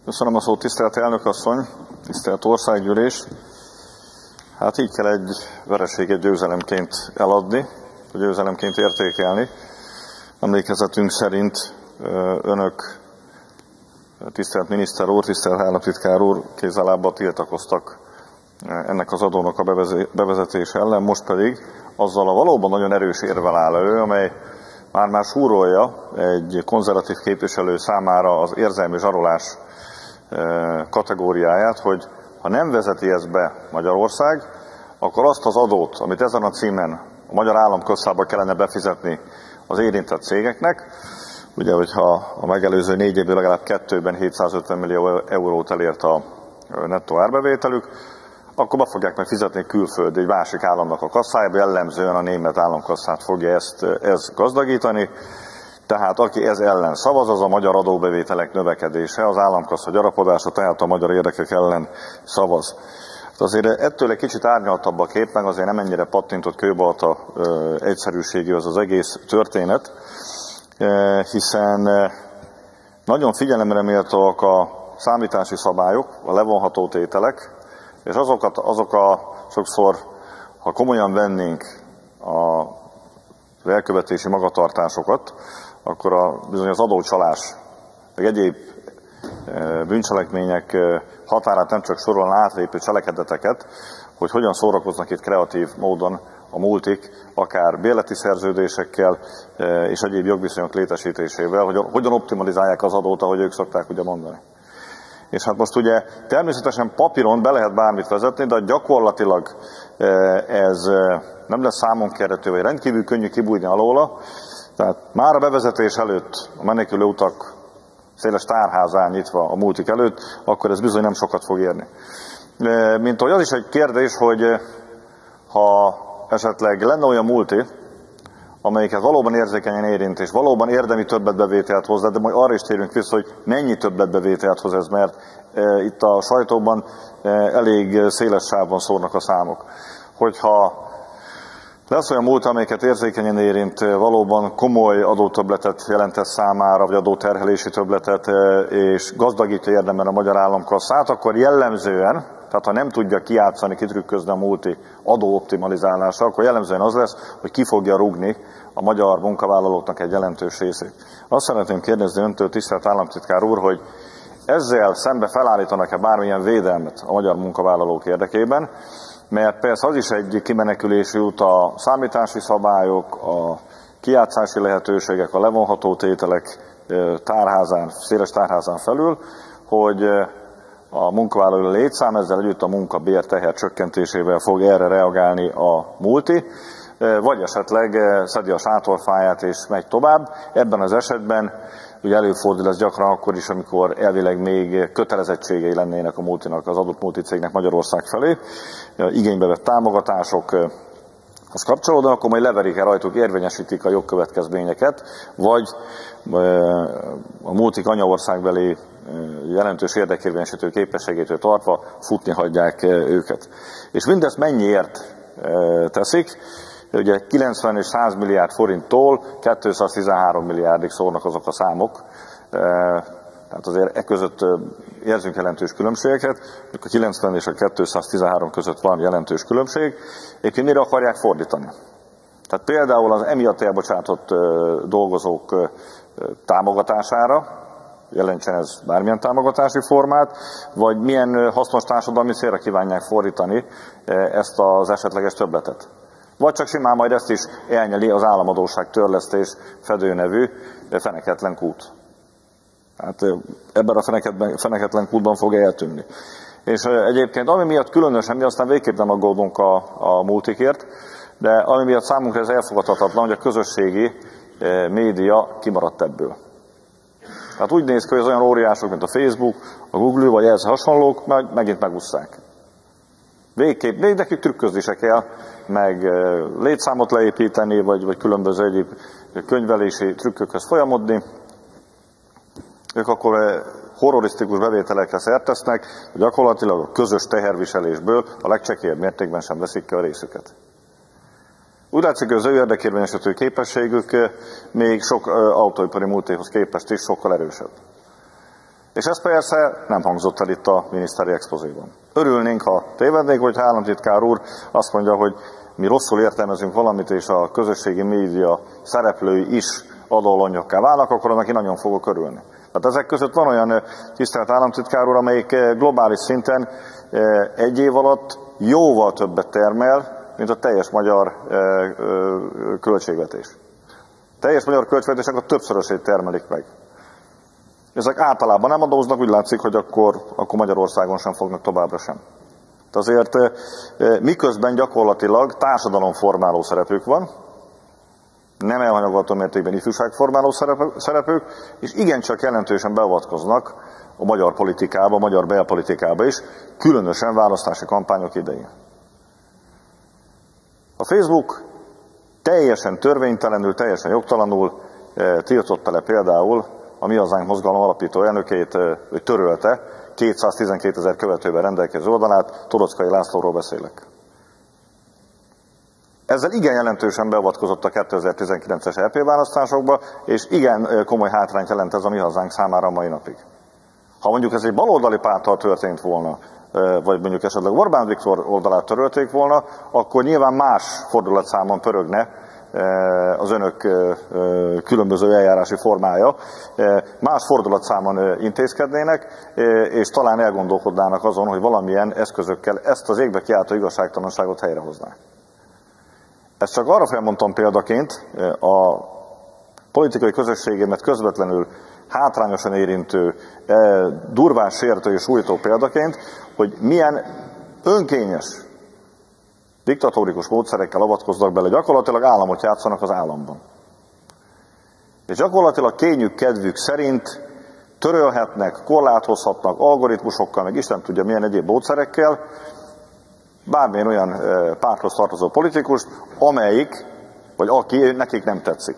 Köszönöm a szót, tisztelt elnök asszony, tisztelt országgyűlés. Hát így kell egy vereséget győzelemként eladni, vagy győzelemként értékelni. Emlékezetünk szerint önök, tisztelt miniszter úr, tisztelt államtitkár úr kézzel-lábbal tiltakoztak ennek az adónak a bevezetése ellen, most pedig azzal a valóban nagyon erős érvel áll elő, amely már súrolja egy konzervatív képviselő számára az érzelmi zsarolás kategóriáját, hogy ha nem vezeti ezt be Magyarország, akkor azt az adót, amit ezen a címen a magyar államkasszába kellene befizetni az érintett cégeknek, ugye, hogyha a megelőző 4 évben legalább 2-ben 750 millió eurót elért a nettó árbevételük, akkor be fogják meg fizetni külföldi, egy másik államnak a kasszájába, jellemzően a német államkasszát fogja ezt gazdagítani. Tehát aki ez ellen szavaz, az a magyar adóbevételek növekedése, az államkassa gyarapodása, tehát a magyar érdekek ellen szavaz. Azért ettől egy kicsit árnyaltabb a kép, meg azért nem ennyire pattintott kőbalta egyszerűségű az egész történet, hiszen nagyon figyelemre méltóak a számítási szabályok, a levonható tételek, és azok sokszor, ha komolyan vennénk az elkövetési magatartásokat, akkor bizony az adócsalás, meg egyéb bűncselekmények határát nem csak sorolni átlépő cselekedeteket, hogy hogyan szórakoznak itt kreatív módon a multik, akár bérleti szerződésekkel és egyéb jogviszonyok létesítésével, hogy hogyan optimalizálják az adót, ahogy ők szokták ugye mondani. És hát most ugye természetesen papíron be lehet bármit vezetni, de gyakorlatilag ez nem lesz számon kérhető, vagy rendkívül könnyű kibújni alóla. Tehát már a bevezetés előtt, a menekülő utak széles tárházán nyitva a multik előtt, akkor ez bizony nem sokat fog érni. Mint ahogy az is egy kérdés, hogy ha esetleg lenne olyan multi, amelyiket valóban érzékenyen érint, és valóban érdemi többletbevételt hoz, de majd arra is térünk vissza, hogy mennyi többletbevételt hoz ez, mert itt a sajtóban elég széles sávban szórnak a számok. Hogyha lesz olyan multi, amelyiket érzékenyen érint, valóban komoly adótöbbletet jelentett számára, vagy adóterhelési többletet, és gazdagítja érdemben a magyar államkasszát, akkor jellemzően, tehát ha nem tudja kijátszani, kitrükközni a multi adóoptimalizálása, akkor jellemzően az lesz, hogy ki fogja rúgni a magyar munkavállalóknak egy jelentős részét. Azt szeretném kérdezni öntől, tisztelt államtitkár úr, hogy ezzel szembe felállítanak-e bármilyen védelmet a magyar munkavállalók érdekében, mert persze az is egy kimenekülési út, a számítási szabályok, a kijátszási lehetőségek, a levonható tételek tárházán, széles tárházán felül, hogy a munkavállaló létszám, ezzel együtt a munkabér teher csökkentésével fog erre reagálni a multi, vagy esetleg szedi a sátorfáját és megy tovább. Ebben az esetben ugye előfordul ez gyakran akkor is, amikor elvileg még kötelezettségei lennének a multinak, az adott multicégnek Magyarország felé, igénybe vett támogatásokhoz kapcsolódóan, akkor majd leverik-e rajtuk, érvényesítik a jogkövetkezményeket, vagy a multik anyaországbeli jelentős érdekérvényesítő képességétől tartva futni hagyják őket. És mindezt mennyiért teszik? Ugye 90 és 100 milliárd forinttól 213 milliárdig szórnak azok a számok. Tehát azért e között érzünk jelentős különbségeket. A 90 és a 213 között van jelentős különbség. Egyébként mire akarják fordítani? Tehát például az emiatt elbocsátott dolgozók támogatására, jelentsen ez bármilyen támogatási formát, vagy milyen hasznos társadalmi célra kívánják fordítani ezt az esetleges többletet. Vagy csak simán majd ezt is elnyeli az államadósság törlesztés fedőnevű feneketlen kút. Hát ebben a feneketlen kútban fog eltűnni. És egyébként ami miatt különösen, mi aztán végképp nem aggódunk a multikért, de ami miatt számunkra ez elfogadhatatlan, hogy a közösségi média kimaradt ebből. Tehát úgy néz ki, hogy az olyan óriások, mint a Facebook, a Google vagy ehhez hasonlók, megint megússzák. Végképp, de nekik trükközni se kell, meg létszámot leépíteni, vagy különböző egyéb könyvelési trükkökhöz folyamodni. Ők akkor horrorisztikus bevételekre szert tesznek, gyakorlatilag a közös teherviselésből a legcsekélyebb mértékben sem veszik ki a részüket. Úgy látszik, hogy az ő érdekérvényesítő képességük még sok autóipari multihoz képest is sokkal erősebb. És ez persze nem hangzott el itt a miniszteri expozéban. Örülnénk, ha tévednénk, hogy államtitkár úr azt mondja, hogy mi rosszul értelmezünk valamit, és a közösségi média szereplői is adóalanyokká válnak, akkor annak én nagyon fogok örülni. Tehát ezek között van olyan, tisztelt államtitkár úr, amelyik globális szinten egy év alatt jóval többet termel, mint a teljes magyar költségvetés. A teljes magyar költségvetésnek a többszörösét termelik meg. Ezek általában nem adóznak, úgy látszik, hogy akkor Magyarországon sem fognak továbbra sem. Azért miközben gyakorlatilag társadalomformáló szerepük van, nem elhanyagolható mértékben ifjúságformáló szerepük, és igencsak jelentősen beavatkoznak a magyar politikába, a magyar belpolitikába is, különösen választási kampányok idején. A Facebook teljesen törvénytelenül, teljesen jogtalanul tiltotta le például a Mi Hazánk mozgalom alapító elnökét, hogy törölte 212 000 követővel rendelkező oldalát, Torockai Lászlóról beszélek. Ezzel igen jelentősen beavatkozott a 2019-es EP választásokba, és igen komoly hátrányt jelent ez a Mi Hazánk számára a mai napig. Ha mondjuk ez egy baloldali párttal történt volna, vagy mondjuk esetleg Orbán Viktor oldalát törölték volna, akkor nyilván más fordulatszámon pörögne az önök különböző eljárási formája, más fordulatszámon intézkednének, és talán elgondolkodnának azon, hogy valamilyen eszközökkel ezt az égbe kiáltó igazságtalanságot helyrehoznák. Ezt csak arra felmondtam példaként, a politikai közösségémet közvetlenül hátrányosan érintő, durván sértő és sújtó példaként, hogy milyen önkényes, diktatórikus módszerekkel avatkoznak bele, gyakorlatilag államot játszanak az államban. És gyakorlatilag kényük, kedvük szerint törölhetnek, korlátozhatnak algoritmusokkal, meg Isten tudja milyen egyéb módszerekkel, bármilyen olyan párthoz tartozó politikust, amelyik, vagy aki nekik nem tetszik.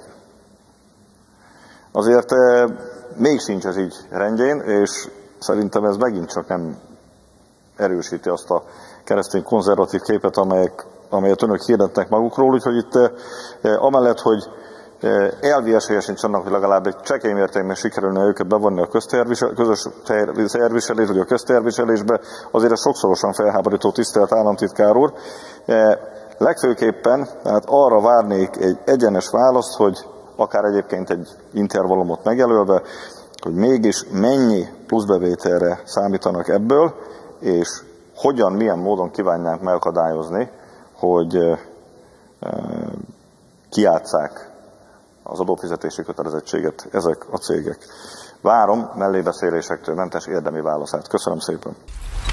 Azért még sincs ez így rendjén, és szerintem ez megint csak nem erősíti azt a keresztény konzervatív képet, amelyet önök hirdetnek magukról, úgyhogy itt amellett, hogy elvi esélye sincs annak, hogy legalább egy csekély mértékben sikerülne őket bevonni a közös teherviselés, vagy a közteherviselésbe, azért ez sokszorosan felháborító, tisztelt államtitkár úr. Legfőképpen hát arra várnék egy egyenes választ, hogy akár egyébként egy intervallumot megjelölve, hogy mégis mennyi pluszbevételre számítanak ebből, és hogyan, milyen módon kívánják megakadályozni, hogy kijátsszák az adófizetési kötelezettséget ezek a cégek. Várom mellébeszélésektől mentes érdemi válaszát. Köszönöm szépen!